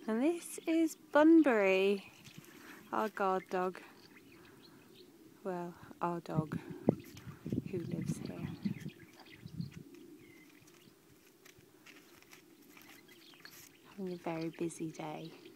And this is Bunbury, our guard dog. Well, our dog who lives here. Having a very busy day.